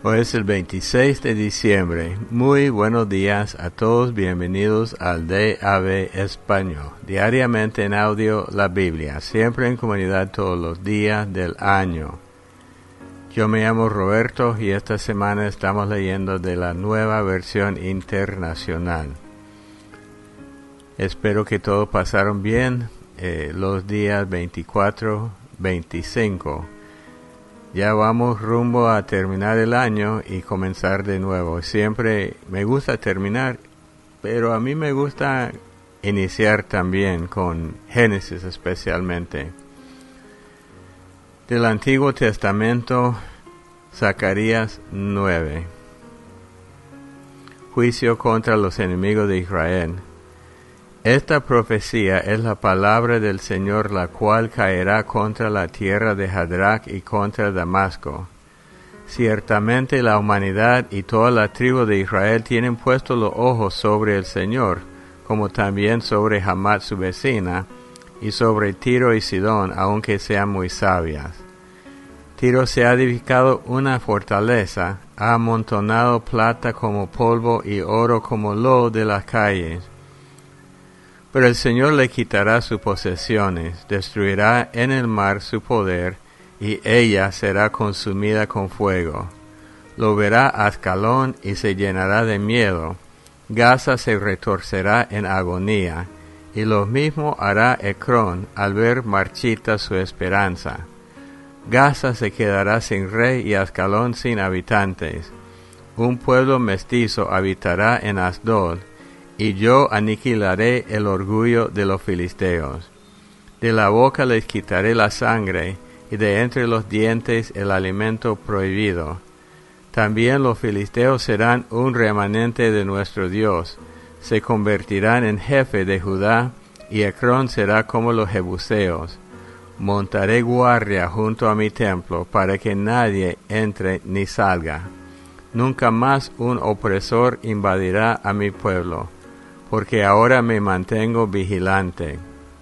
Hoy es el 26 de diciembre. Muy buenos días a todos. Bienvenidos al DAB Español. Diariamente en audio la Biblia, siempre en comunidad todos los días del año. Yo me llamo Roberto y esta semana estamos leyendo de la nueva versión internacional. Espero que todos pasaron bien los días 24, 25. Ya vamos rumbo a terminar el año y comenzar de nuevo. Siempre me gusta terminar, pero a mí me gusta iniciar también con Génesis especialmente. Del Antiguo Testamento, Zacarías 9. Juicio contra los enemigos de Israel. Esta profecía es la palabra del Señor, la cual caerá contra la tierra de Hadrac y contra Damasco. Ciertamente la humanidad y toda la tribu de Israel tienen puesto los ojos sobre el Señor, como también sobre Hamat su vecina, y sobre Tiro y Sidón, aunque sean muy sabias. Tiro se ha edificado una fortaleza, ha amontonado plata como polvo y oro como lodo de las calles. Pero el Señor le quitará sus posesiones, destruirá en el mar su poder, y ella será consumida con fuego. Lo verá Ascalón y se llenará de miedo. Gaza se retorcerá en agonía, y lo mismo hará Ecrón al ver marchita su esperanza. Gaza se quedará sin rey y Ascalón sin habitantes. Un pueblo mestizo habitará en Asdod, y yo aniquilaré el orgullo de los filisteos. De la boca les quitaré la sangre, y de entre los dientes el alimento prohibido. También los filisteos serán un remanente de nuestro Dios, se convertirán en jefe de Judá, y Ecrón será como los jebuseos. Montaré guardia junto a mi templo, para que nadie entre ni salga. Nunca más un opresor invadirá a mi pueblo, porque ahora me mantengo vigilante.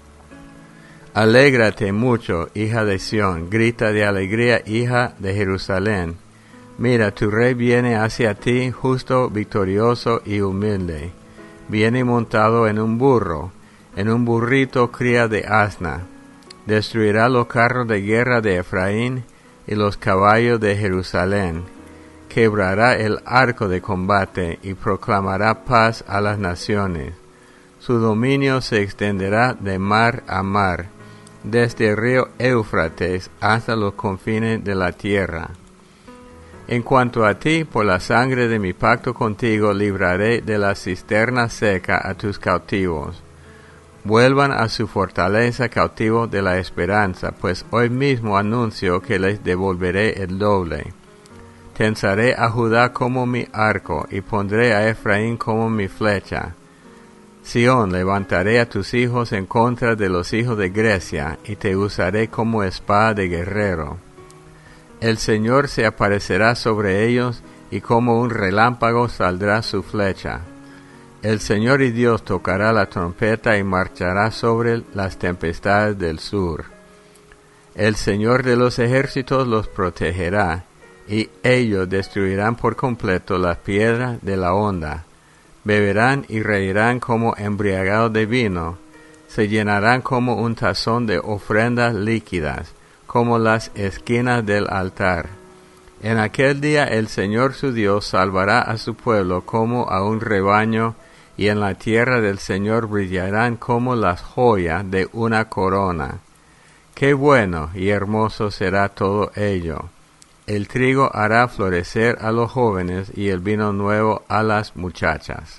Alégrate mucho, hija de Sión, grita de alegría, hija de Jerusalén. Mira, tu rey viene hacia ti, justo, victorioso y humilde. Viene montado en un burrito cría de asna. Destruirá los carros de guerra de Efraín y los caballos de Jerusalén. Quebrará el arco de combate y proclamará paz a las naciones. Su dominio se extenderá de mar a mar, desde el río Éufrates hasta los confines de la tierra. En cuanto a ti, por la sangre de mi pacto contigo, libraré de la cisterna seca a tus cautivos. Vuelvan a su fortaleza cautivos de la esperanza, pues hoy mismo anuncio que les devolveré el doble. Tensaré a Judá como mi arco, y pondré a Efraín como mi flecha. Sión, levantaré a tus hijos en contra de los hijos de Grecia, y te usaré como espada de guerrero. El Señor se aparecerá sobre ellos, y como un relámpago saldrá su flecha. El Señor y Dios tocará la trompeta y marchará sobre las tempestades del sur. El Señor de los ejércitos los protegerá, y ellos destruirán por completo las piedras de la honda. Beberán y reirán como embriagados de vino, se llenarán como un tazón de ofrendas líquidas, como las esquinas del altar. En aquel día el Señor su Dios salvará a su pueblo como a un rebaño, y en la tierra del Señor brillarán como las joyas de una corona. Qué bueno y hermoso será todo ello. El trigo hará florecer a los jóvenes y el vino nuevo a las muchachas.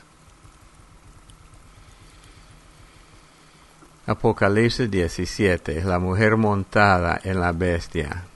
Apocalipsis 17. La mujer montada en la bestia.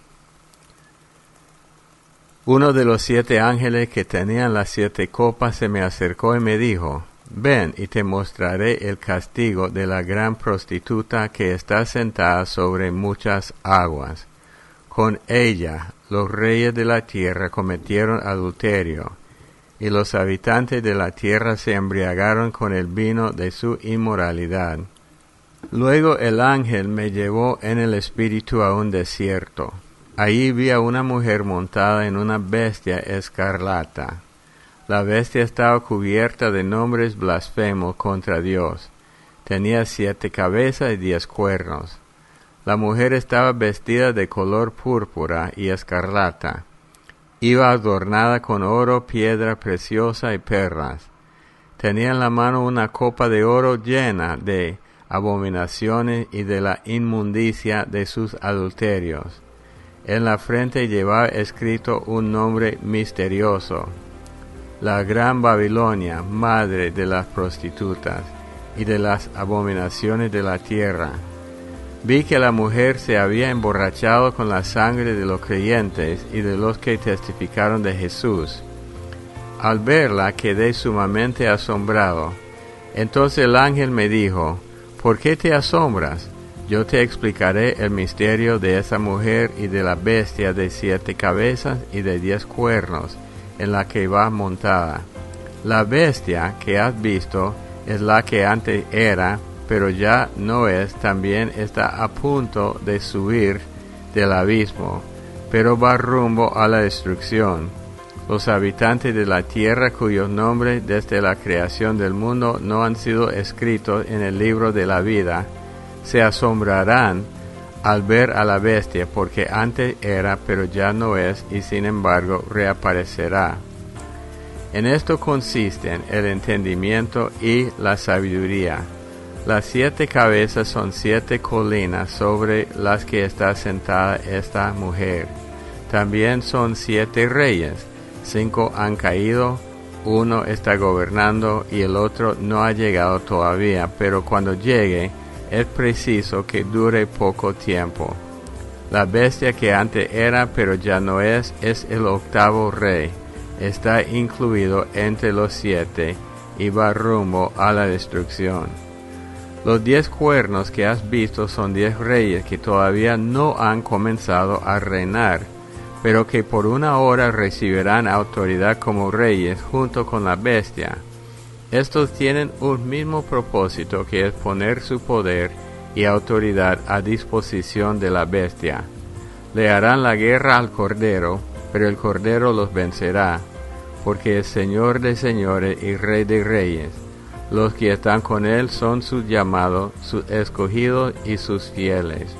Uno de los 7 ángeles que tenían las 7 copas se me acercó y me dijo: Ven y te mostraré el castigo de la gran prostituta que está sentada sobre muchas aguas. Con ella los reyes de la tierra cometieron adulterio, y los habitantes de la tierra se embriagaron con el vino de su inmoralidad. Luego el ángel me llevó en el espíritu a un desierto. Allí vi a una mujer montada en una bestia escarlata. La bestia estaba cubierta de nombres blasfemos contra Dios. Tenía 7 cabezas y 10 cuernos. La mujer estaba vestida de color púrpura y escarlata. Iba adornada con oro, piedra preciosa y perlas. Tenía en la mano una copa de oro llena de abominaciones y de la inmundicia de sus adulterios. En la frente llevaba escrito un nombre misterioso: la Gran Babilonia, madre de las prostitutas y de las abominaciones de la tierra. Vi que la mujer se había emborrachado con la sangre de los creyentes y de los que testificaron de Jesús. Al verla quedé sumamente asombrado. Entonces el ángel me dijo: ¿por qué te asombras? Yo te explicaré el misterio de esa mujer y de la bestia de 7 cabezas y de 10 cuernos, en la que va montada. La bestia que has visto es la que antes era, pero ya no es. También está a punto de subir del abismo, pero va rumbo a la destrucción. Los habitantes de la tierra, cuyos nombres desde la creación del mundo no han sido escritos en el libro de la vida, se asombrarán al ver a la bestia, porque antes era, pero ya no es, y sin embargo reaparecerá. En esto consisten el entendimiento y la sabiduría. Las 7 cabezas son 7 colinas sobre las que está sentada esta mujer. También son 7 reyes. 5 han caído, 1 está gobernando y el otro no ha llegado todavía, pero cuando llegue es preciso que dure poco tiempo. La bestia que antes era, pero ya no es el 8º rey. Está incluido entre los 7 y va rumbo a la destrucción. Los 10 cuernos que has visto son 10 reyes que todavía no han comenzado a reinar, pero que por una hora recibirán autoridad como reyes junto con la bestia. Estos tienen un mismo propósito, que es poner su poder y autoridad a disposición de la bestia. Le harán la guerra al Cordero, pero el Cordero los vencerá, porque es Señor de señores y Rey de reyes. Los que están con él son sus llamados, sus escogidos y sus fieles.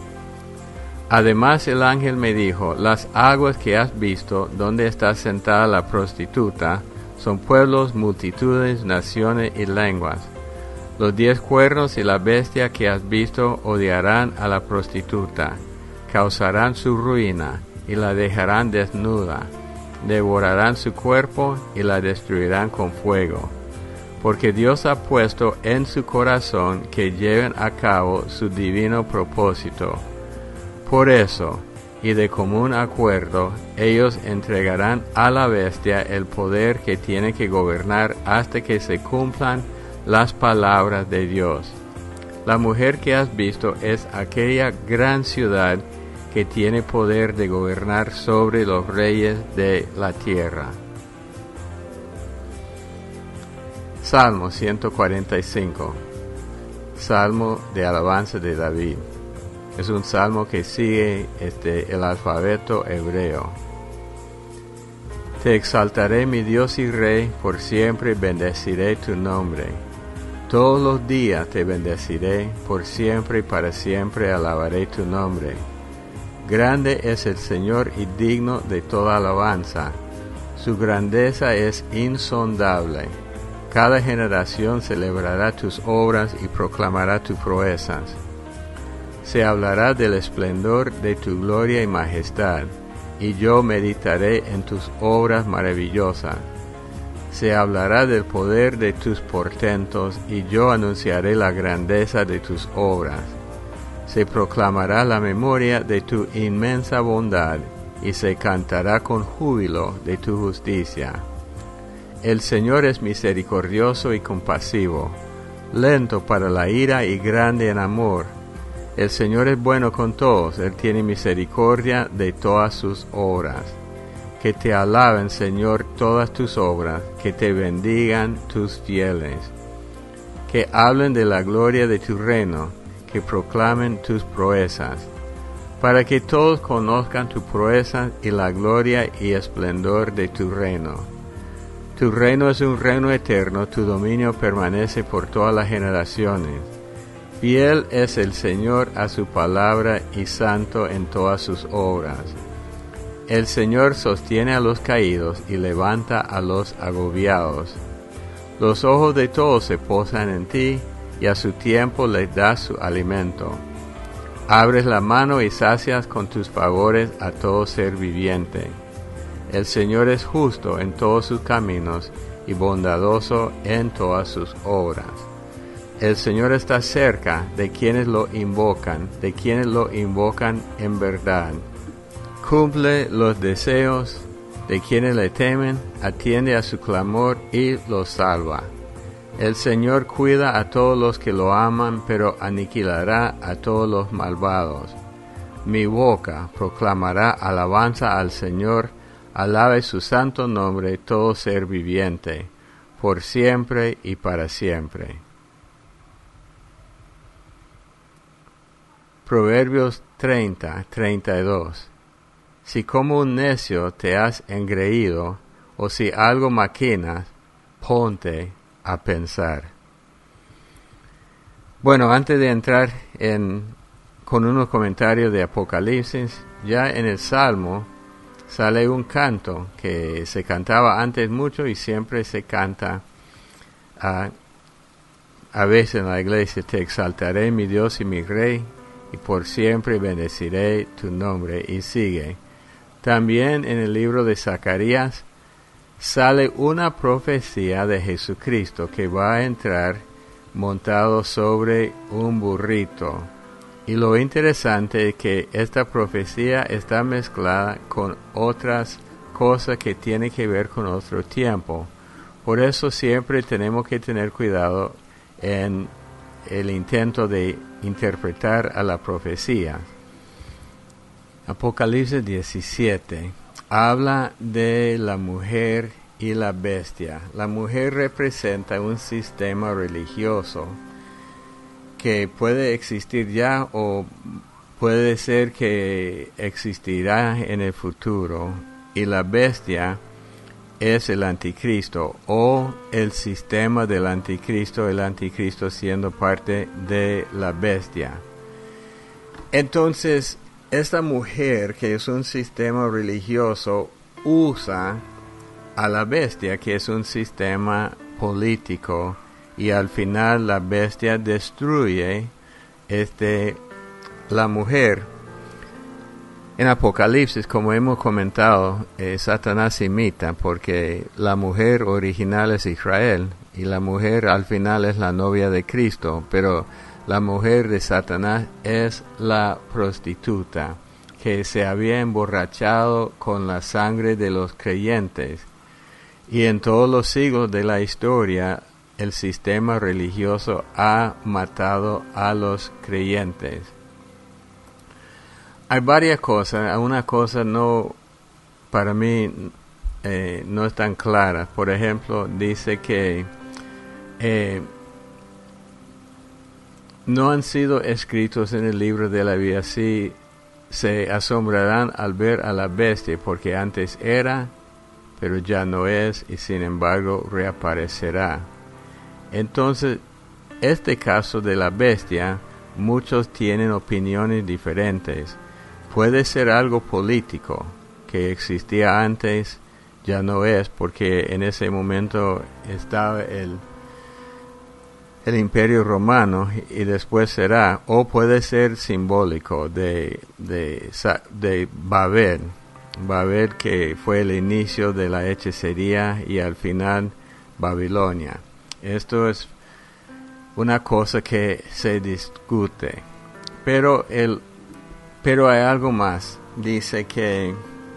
Además el ángel me dijo: las aguas que has visto, donde está sentada la prostituta, son pueblos, multitudes, naciones y lenguas. Los 10 cuernos y la bestia que has visto odiarán a la prostituta, causarán su ruina y la dejarán desnuda, devorarán su cuerpo y la destruirán con fuego. Porque Dios ha puesto en su corazón que lleven a cabo su divino propósito. Por eso, y de común acuerdo, ellos entregarán a la bestia el poder que tiene que gobernar hasta que se cumplan las palabras de Dios. La mujer que has visto es aquella gran ciudad que tiene poder de gobernar sobre los reyes de la tierra. Salmo 145. Salmo de alabanza de David. Es un salmo que sigue el alfabeto hebreo. Te exaltaré, mi Dios y Rey, por siempre bendeciré tu nombre. Todos los días te bendeciré, por siempre y para siempre alabaré tu nombre. Grande es el Señor y digno de toda alabanza. Su grandeza es insondable. Cada generación celebrará tus obras y proclamará tus proezas. Se hablará del esplendor de tu gloria y majestad, y yo meditaré en tus obras maravillosas. Se hablará del poder de tus portentos, y yo anunciaré la grandeza de tus obras. Se proclamará la memoria de tu inmensa bondad, y se cantará con júbilo de tu justicia. El Señor es misericordioso y compasivo, lento para la ira y grande en amor. El Señor es bueno con todos, Él tiene misericordia de todas sus obras. Que te alaben, Señor, todas tus obras, que te bendigan tus fieles. Que hablen de la gloria de tu reino, que proclamen tus proezas. para que todos conozcan tu proeza y la gloria y esplendor de tu reino. Tu reino es un reino eterno, tu dominio permanece por todas las generaciones. Fiel es el Señor a su palabra y santo en todas sus obras. El Señor sostiene a los caídos y levanta a los agobiados. Los ojos de todos se posan en ti, y a su tiempo les das su alimento. Abres la mano y sacias con tus favores a todo ser viviente. El Señor es justo en todos sus caminos y bondadoso en todas sus obras. El Señor está cerca de quienes lo invocan en verdad. Cumple los deseos de quienes le temen, atiende a su clamor y los salva. El Señor cuida a todos los que lo aman, pero aniquilará a todos los malvados. Mi boca proclamará alabanza al Señor, alabe su santo nombre todo ser viviente, por siempre y para siempre. Proverbios 30:32. Si como un necio te has engreído, o si algo maquinas, ponte a pensar. Bueno, antes de entrar con unos comentarios de Apocalipsis, ya en el Salmo sale un canto que se cantaba antes mucho y siempre se canta a veces en la iglesia: te exaltaré, mi Dios y mi Rey, y por siempre bendeciré tu nombre. Y sigue. También en el libro de Zacarías sale una profecía de Jesucristo que va a entrar montado sobre un burrito. Y lo interesante es que esta profecía está mezclada con otras cosas que tienen que ver con otro tiempo. Por eso siempre tenemos que tener cuidado en el intento de interpretar a la profecía. Apocalipsis 17 habla de la mujer y la bestia. La mujer representa un sistema religioso que puede existir ya o puede ser que existirá en el futuro. Y la bestia es el anticristo o el sistema del anticristo, el anticristo siendo parte de la bestia. Entonces, esta mujer, que es un sistema religioso, usa a la bestia, que es un sistema político, y al final la bestia destruye la mujer. En Apocalipsis, como hemos comentado, Satanás imita, porque la mujer original es Israel, y la mujer al final es la novia de Cristo, pero la mujer de Satanás es la prostituta, que se había emborrachado con la sangre de los creyentes. Y en todos los siglos de la historia, el sistema religioso ha matado a los creyentes. Hay varias cosas. Una cosa para mí no es tan clara. Por ejemplo, dice que no han sido escritos en el libro de la vida. Sí, se asombrarán al ver a la bestia, porque antes era, pero ya no es, y sin embargo reaparecerá. Entonces, este caso de la bestia, muchos tienen opiniones diferentes. Puede ser algo político, que existía antes, ya no es, porque en ese momento estaba el Imperio Romano y después será, o puede ser simbólico de Babel. Babel, que fue el inicio de la hechicería, y al final Babilonia. Esto es una cosa que se discute, pero hay algo más. Dice que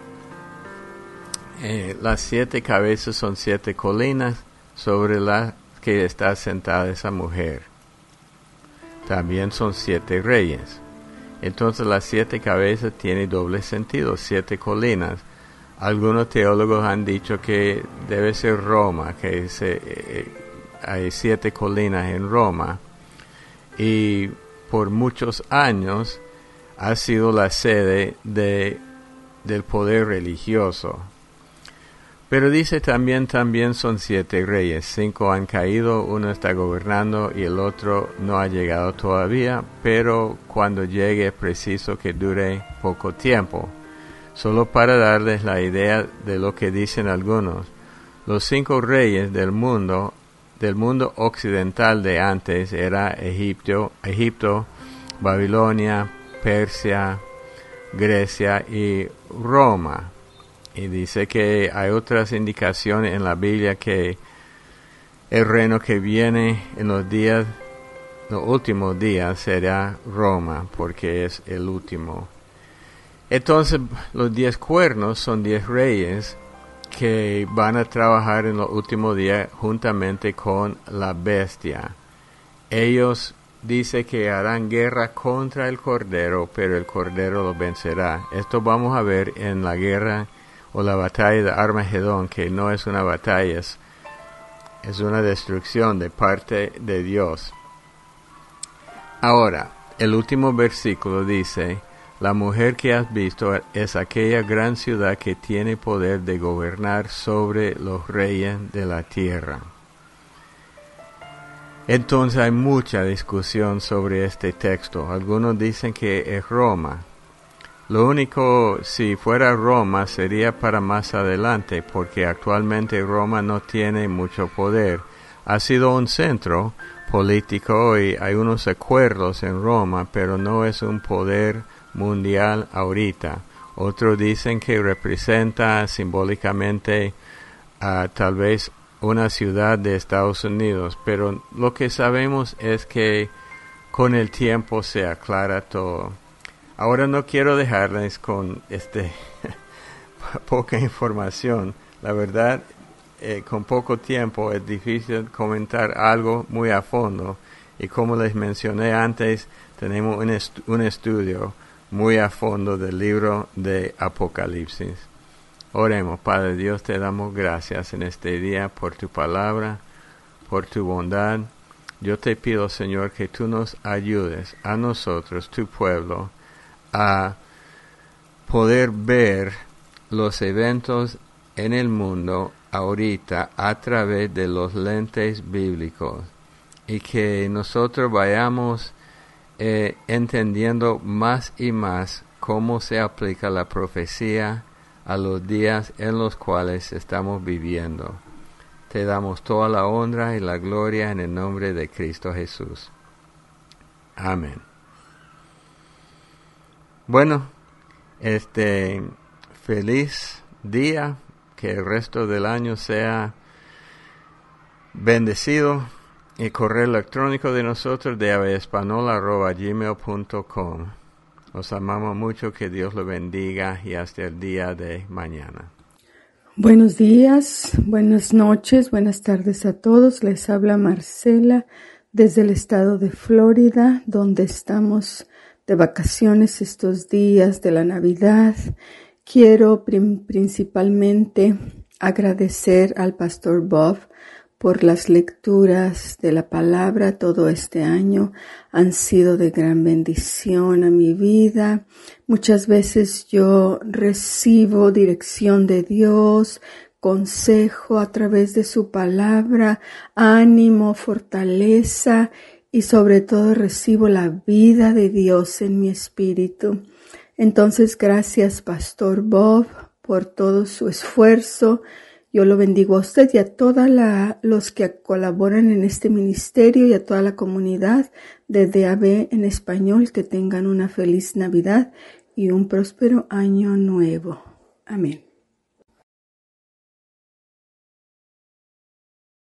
las 7 cabezas son 7 colinas sobre las que está sentada esa mujer. También son 7 reyes. Entonces las 7 cabezas tienen doble sentido, 7 colinas. Algunos teólogos han dicho que debe ser Roma, que hay 7 colinas en Roma. Y por muchos años ha sido la sede del poder religioso. Pero dice también son 7 reyes, 5 han caído, uno está gobernando y el otro no ha llegado todavía, pero cuando llegue es preciso que dure poco tiempo. Solo para darles la idea de lo que dicen algunos, los 5 reyes del mundo occidental de antes era Egipto, Babilonia, Persia, Grecia y Roma. Y dice que hay otras indicaciones en la Biblia que el reino que viene en los últimos días será Roma, porque es el último. Entonces, los 10 cuernos son 10 reyes que van a trabajar en los últimos días juntamente con la bestia. Ellos dice que harán guerra contra el Cordero, pero el Cordero lo vencerá. Esto vamos a ver en la guerra o la batalla de Armagedón, que no es una batalla, es una destrucción de parte de Dios. Ahora, el último versículo dice, la mujer que has visto es aquella gran ciudad que tiene poder de gobernar sobre los reyes de la tierra. Entonces hay mucha discusión sobre este texto. Algunos dicen que es Roma. Lo único, si fuera Roma, sería para más adelante, porque actualmente Roma no tiene mucho poder. Ha sido un centro político y hay unos acuerdos en Roma, pero no es un poder mundial ahorita. Otros dicen que representa simbólicamente tal vez una ciudad de Estados Unidos, pero lo que sabemos es que con el tiempo se aclara todo. Ahora no quiero dejarles con poca información. La verdad, con poco tiempo es difícil comentar algo muy a fondo. Y como les mencioné antes, tenemos un estudio muy a fondo del libro de Apocalipsis. Oremos. Padre Dios, te damos gracias en este día por tu palabra, por tu bondad. Yo te pido, Señor, que tú nos ayudes a nosotros, tu pueblo, a poder ver los eventos en el mundo ahorita a través de los lentes bíblicos y que nosotros vayamos entendiendo más y más cómo se aplica la profecía a los días en los cuales estamos viviendo. Te damos toda la honra y la gloria en el nombre de Cristo Jesús. Amén. Bueno, feliz día, que el resto del año sea bendecido. El correo electrónico de nosotros de espanol@gmail.com. Os amamos mucho, que Dios lo bendiga y hasta el día de mañana. Buenos días, buenas noches, buenas tardes a todos. Les habla Marcela desde el estado de Florida, donde estamos de vacaciones estos días de la Navidad. Quiero principalmente agradecer al Pastor Bob por las lecturas de la palabra. Todo este año han sido de gran bendición a mi vida. Muchas veces yo recibo dirección de Dios, consejo a través de su palabra, ánimo, fortaleza y sobre todo recibo la vida de Dios en mi espíritu. Entonces, gracias, Pastor Bob, por todo su esfuerzo. Yo lo bendigo a usted y a todos los que colaboran en este ministerio y a toda la comunidad de DAB en español. Que tengan una feliz Navidad y un próspero año nuevo. Amén.